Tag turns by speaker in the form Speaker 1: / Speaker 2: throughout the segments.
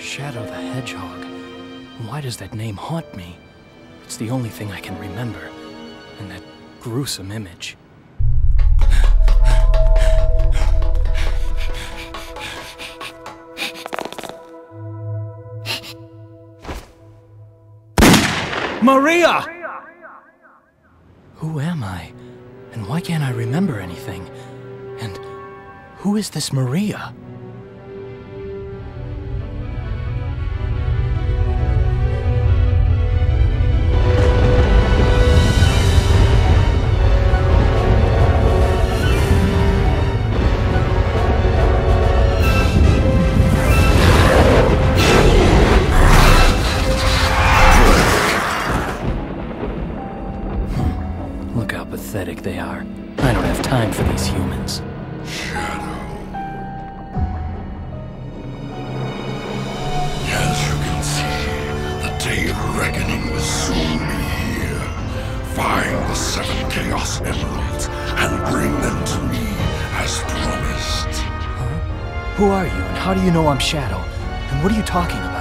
Speaker 1: Shadow the Hedgehog. Why does that name haunt me? It's the only thing I can remember. And that gruesome image. Maria! Who am I? And why can't I remember anything? And who is this Maria? Look how pathetic they are. I don't have time for these humans.
Speaker 2: Shadow. As you can see, the day of reckoning will soon be here. Find the 7 Chaos Emeralds and bring them to me as promised.
Speaker 1: Huh? Who are you and how do you know I'm Shadow? And what are you talking about?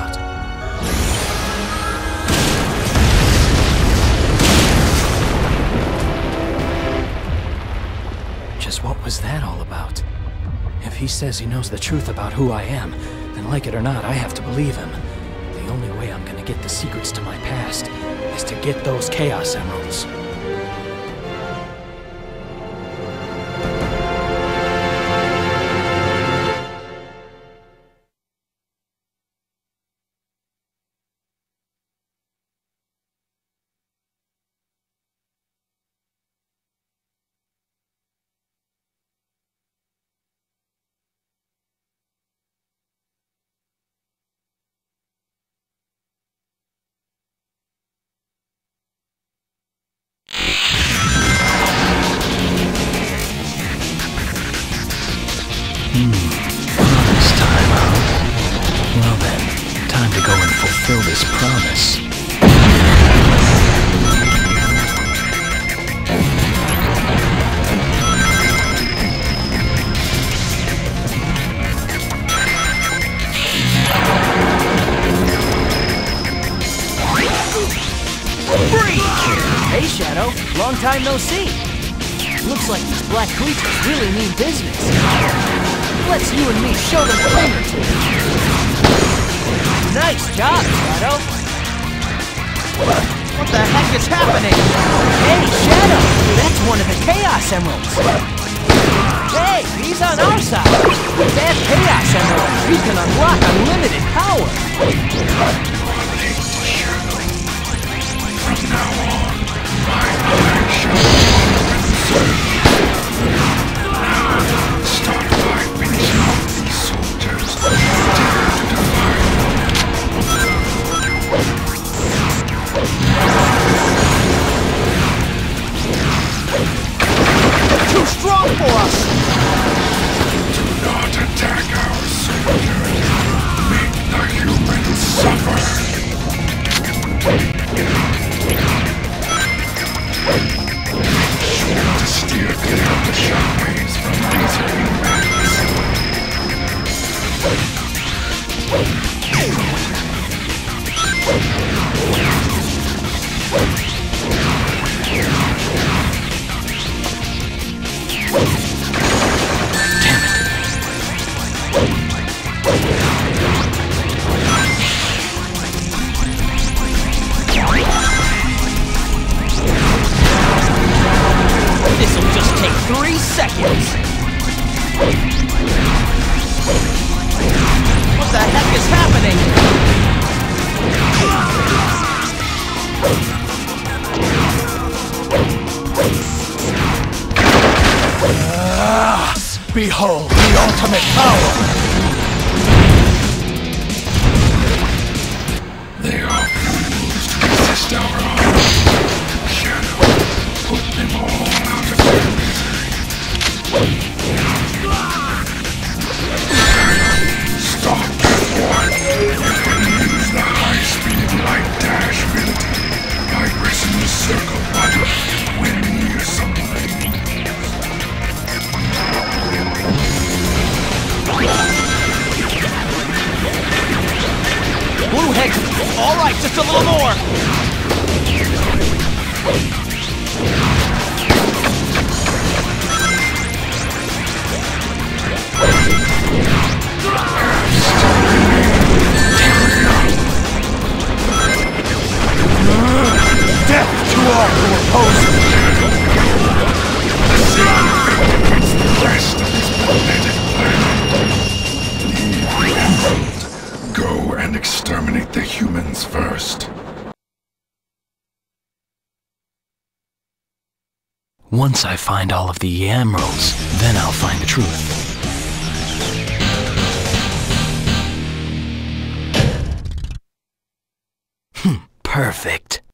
Speaker 1: Just what was that all about? If he says he knows the truth about who I am, then like it or not, I have to believe him. The only way I'm gonna get the secrets to my past is to get those Chaos Emeralds. Promise time, huh? Well then, time to go and fulfill this promise. Hey Shadow, long time no see. Looks like these black creatures really mean business. Let's you and me show them a thing or two. Nice job, Shadow. What the heck is happening? Hey, Shadow! That's one of the Chaos Emeralds. Hey, he's on our side. With that Chaos Emerald, we can unlock unlimited power.
Speaker 2: From now on, my action start by finishing off these soldiers. Dare to defy.
Speaker 3: Too strong for us!
Speaker 2: Do not attack our soldiers. Make the humans suffer. To steer clear of the shockwaves from laser impacts.
Speaker 3: This'll just take 3 seconds! What the heck is happening?
Speaker 1: Behold the ultimate power!
Speaker 2: They are fools to resist our army. Shadow, put them all out of their misery. Stop that one. You can use the high-speed light dash ability by pressing the circle button when near something.
Speaker 3: Just a little more!
Speaker 4: Death to all who oppose me!
Speaker 2: It's the rest of this pathetic planet. Go and exterminate the humans first.
Speaker 1: Once I find all of the emeralds, then I'll find the truth. Perfect.